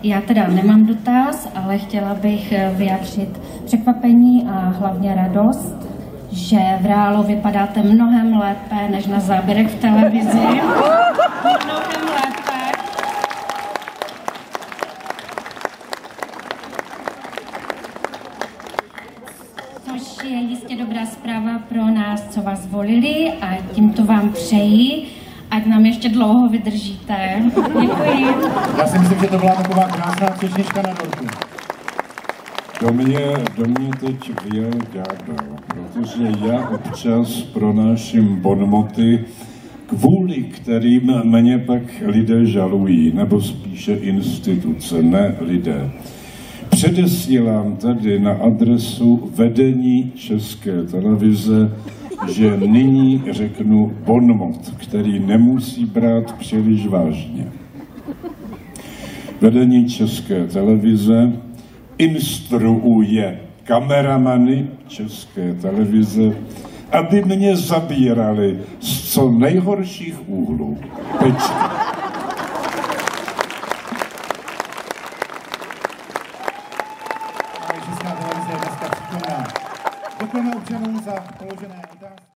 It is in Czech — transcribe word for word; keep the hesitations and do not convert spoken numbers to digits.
Já teda nemám dotaz, ale chtěla bych vyjádřit překvapení a hlavně radost, že v reálu vypadáte mnohem lépe než na záběrech v televizi. Mnohem lépe. Což je jistě dobrá zpráva pro nás, co vás volili, a tímto vám přeji, ať nám ještě dlouho vydržíte. Děkuji. Já si myslím, že to byla taková krásná třešnička na dortu. Do mě, do mě teď vyjel ďábel, protože já občas pronáším bonmoty, kvůli kterým mě pak lidé žalují, nebo spíše instituce, ne lidé. Předesílám tady na adresu vedení České televize, že nyní řeknu bonmot, který nemusí brát příliš vážně. Vedení České televize instruuje kameramany České televize, aby mě zabírali z co nejhorších úhlů. Tečka. Česká televize je dneska přítomná. Děkujeme občanům za položené otázky.